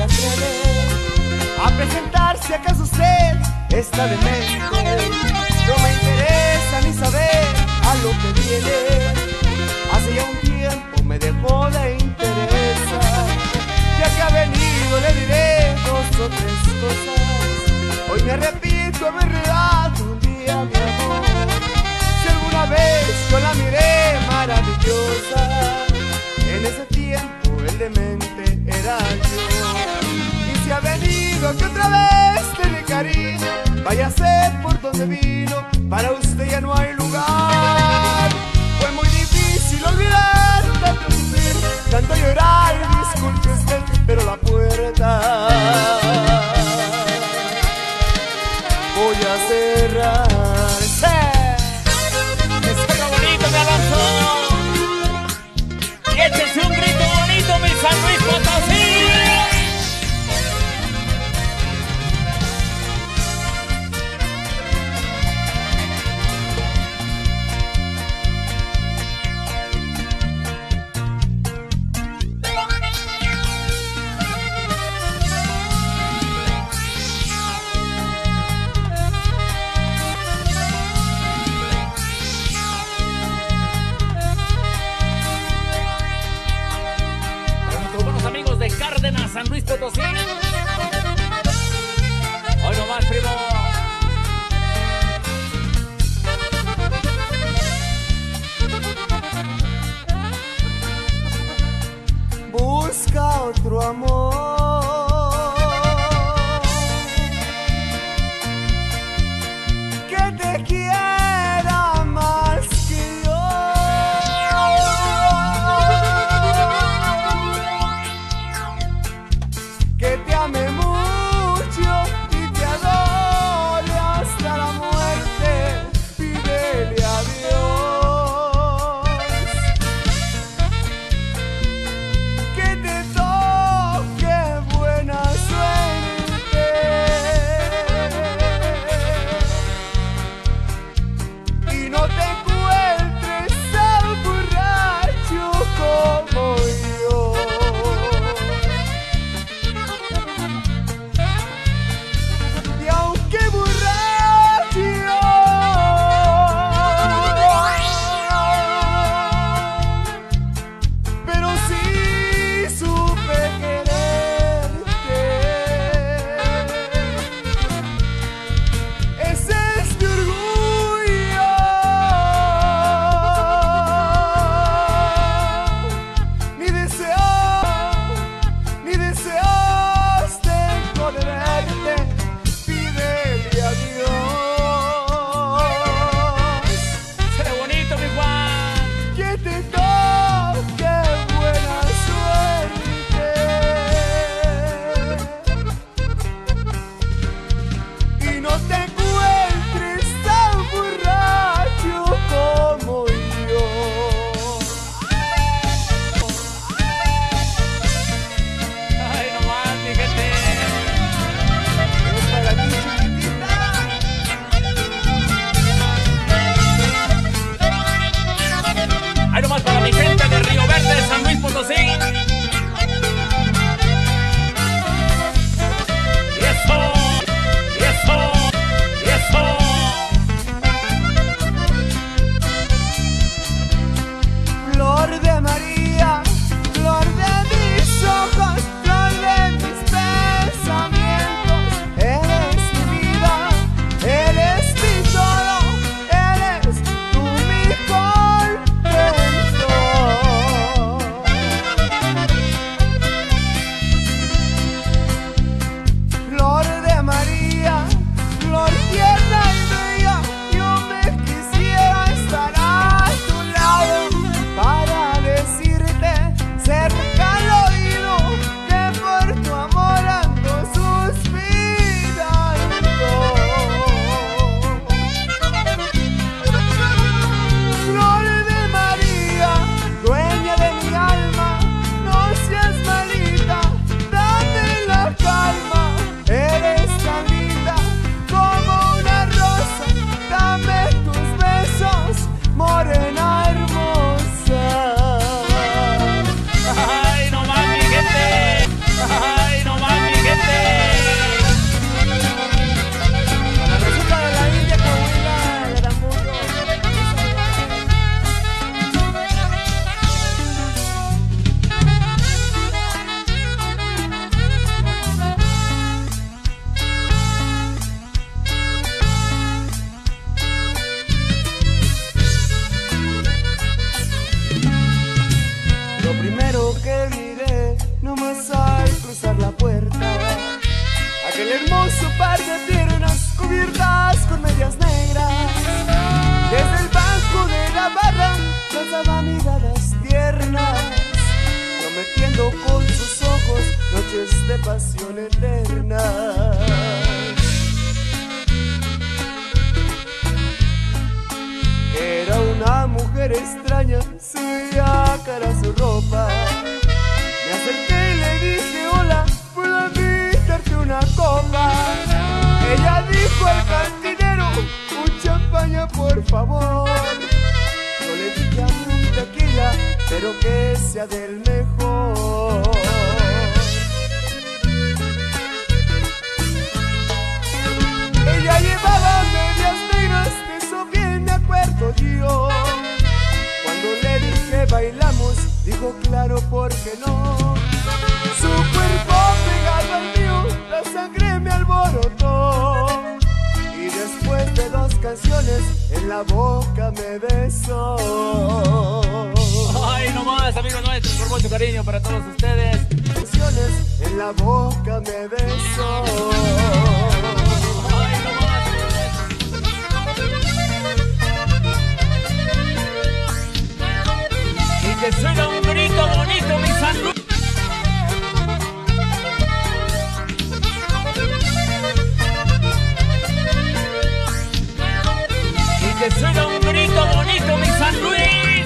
atreve a presentarse, acaso usted está demente. No me interesa ni saber a lo que viene. Hace ya un tiempo me dejó de interesar. Ya que ha venido le diré dos o tres cosas. Hoy me arrepiento de haber regado un día mi amor. Si alguna vez yo la miré maravillosa, en ese tiempo el demente era yo. Y si ha venido que otra vez tiene cariño, váyase por donde vino, para usted ya no hay lugar. Fue muy difícil olvidar tanto sufrir, tanto llorar, disculpe usted, pero la puerta voy a cerrar. Espero bonito, mi Alonso. Y échese un grito bonito, mi San Luis Potosí. Cárdenas, San Luis Potosí. Hoy nomás, primo. Busca otro amor que te quiera más que yo, que te ame mucho y te adore hasta la muerte. Pídele a Dios que te toque buena suerte. prometiendo con sus ojos noches de pasión eterna. Era una mujer extraña, se veía cara su ropa. Me acerqué y le dije hola, ¿puedo invitarte una copa? Ella dijo al cantinero, un champaña por favor. Yo le dije a un tequila, pero que sea del mejor. Ella llevaba medias negras, de eso bien me acuerdo yo. Cuando le dije bailamos, dijo claro, ¿por qué no? Su cuerpo pegado al mío, la sangre me alborotó. Y después de 2 canciones, en la boca me besó. Ay, nomás, amigos nuestros, por mucho cariño para todos ustedes. Canciones, en la boca me besó. Ay, nomás, y que suena un grito bonito, mi San Luis. Y que suena un grito bonito, mi San Luis.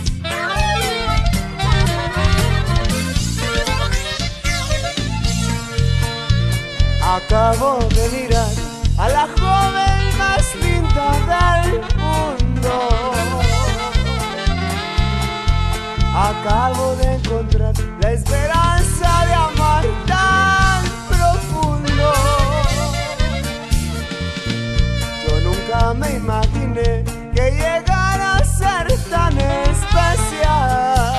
Acabo de mirar a la joven más linda del mundo. Acabo de encontrar la esperanza de amar tan profundo. Yo nunca me imaginé que llegara a ser tan especial,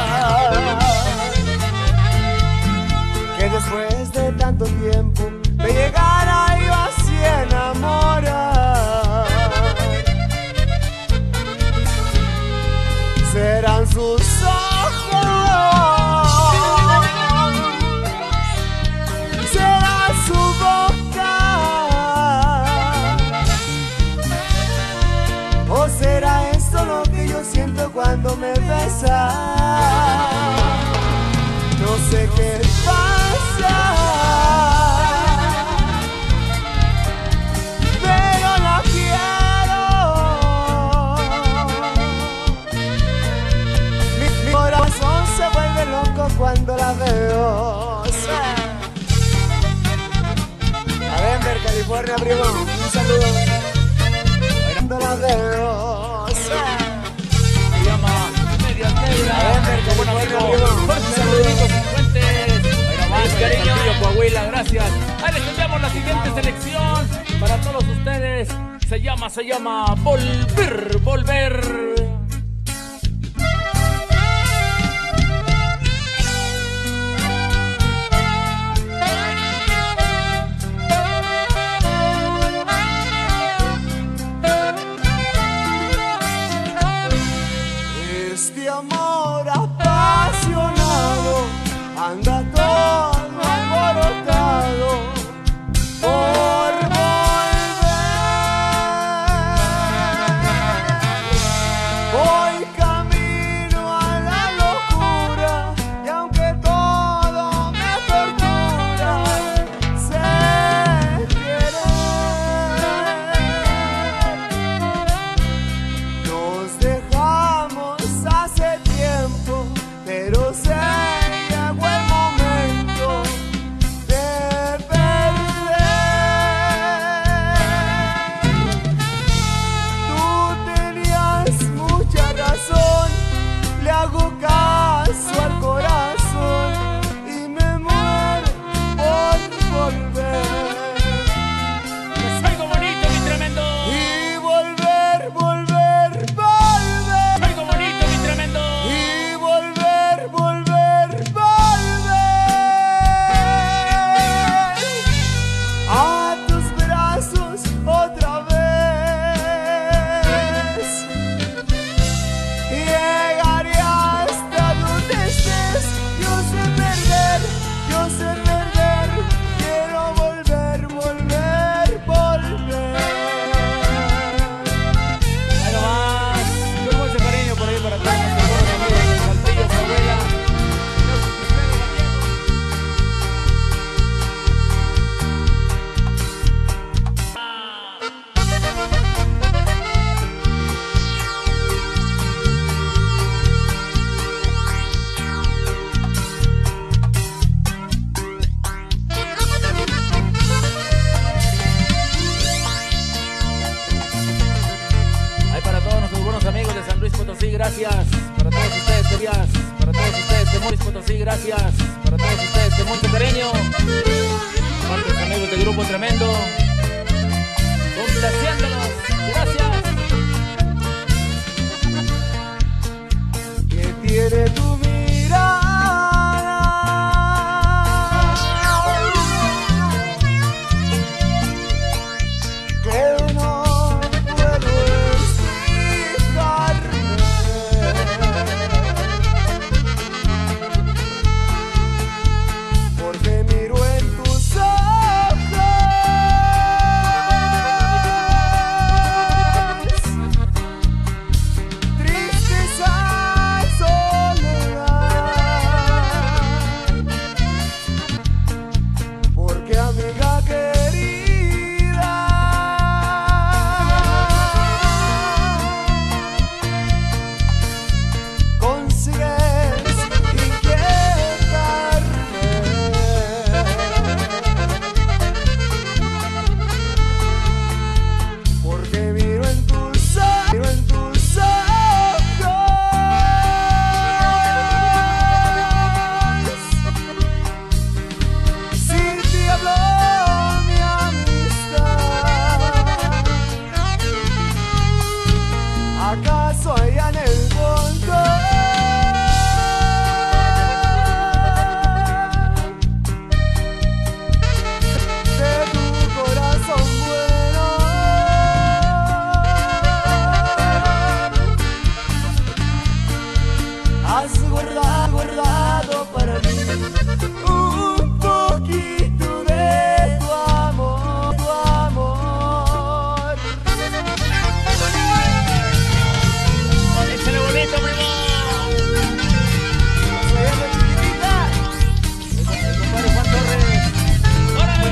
que después de tanto tiempo me llegara yo así a enamorar. Serán sus ojos, será su boca, o será esto lo que yo siento cuando me besa. No sé qué pasa, pero la quiero. Mi corazón se vuelve loco cuando la veo. A Denver, California, primo, un saludo. Cuando la veo. Se llama Medias Negras. A Denver, Buen California, amigo primo, Jorge un saludo. Federico Cifuentes. Cariño, Coahuila, gracias. Ahí les enviamos la siguiente selección para todos ustedes. Se llama Volver, Volver. Este amor apasionado anda todo alborotado por volver. Potosí, gracias. Para todos ustedes, queridas. Para todos ustedes, de Moris Potosí, gracias. Para todos ustedes, de mucho cariño. Parte de los amigos del Grupo Tremendo. Complaciéndolos, gracias. ¿Qué tiene tu mirada? Que no puedo explicarme. Porque miro en tus ojos tristeza y soledad. Porque amiga querida, consigues inquietarme. Porque miro en tus ojos si te habló mi amistad. ¿Acaso allá en el fondo de tu corazón bueno has guardado para mí un poquito de tu amor, tu amor? Échale bonito, primo. Soy una chiquitita. El compadre Juan Torres. ¡Órale!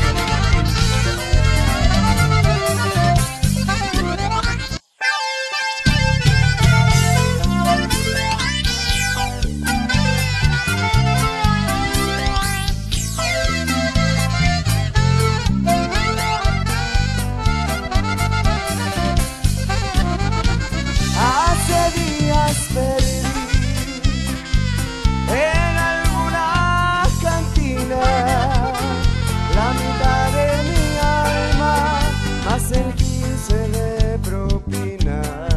Hace días perdí en alguna cantina la mitad de mi alma, más el 15 de propina.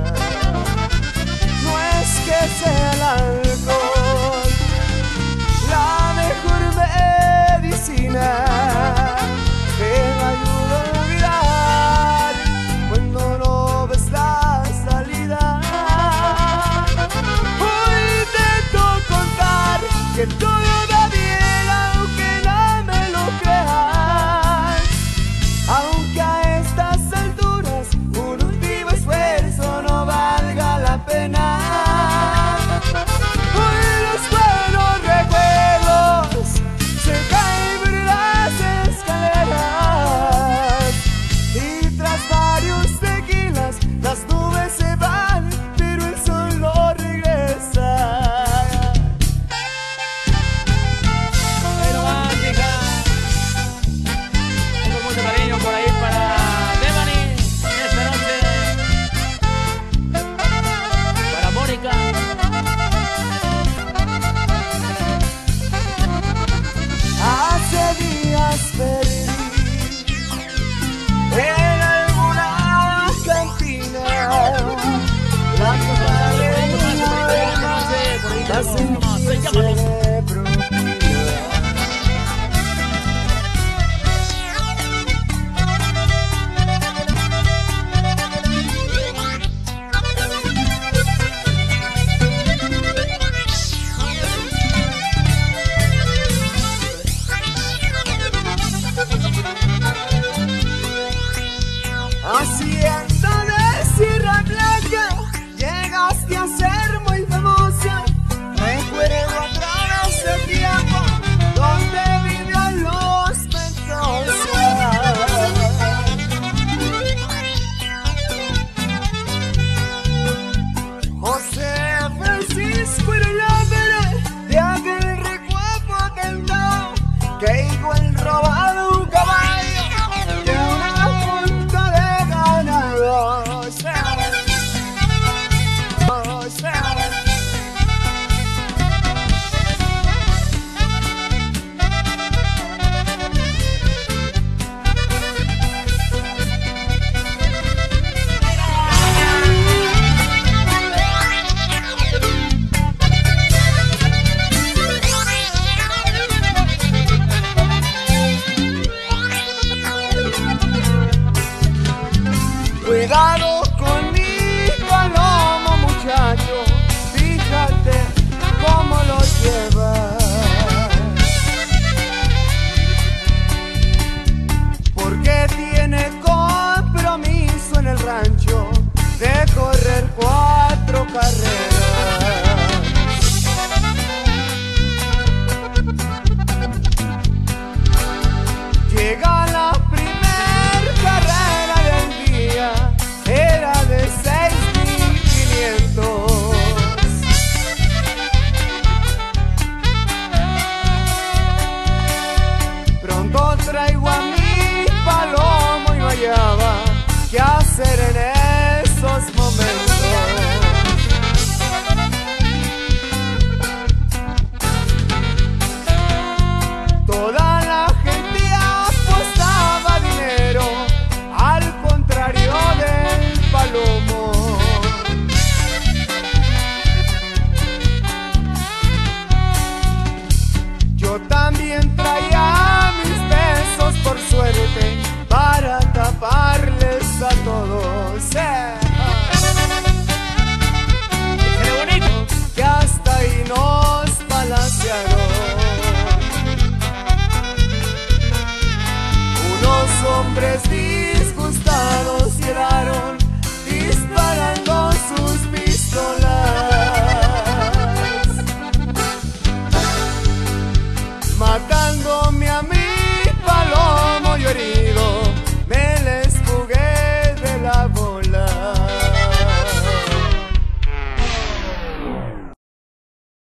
No es que sea el alcohol la mejor medicina que me ayuda a olvidar cuando no ves la salida. Hoy intento contar que todo va bien, aunque no me lo creas. Aunque a estas alturas un último esfuerzo no valga la pena. Hoy los buenos recuerdos se caen por las escaleras y tras varios tequilas las nubes se van, pero el sol no regresa. Pero va, hija. Tengo mucho cariño por ahí para Devani esta noche. Para Mónica. Hace días perdí en alguna cantina la mitad de mi alma, más el 15 de propina. Haciendo de Sierra Blanca llegaste a ser muy famosa. Recuerdo otra es día.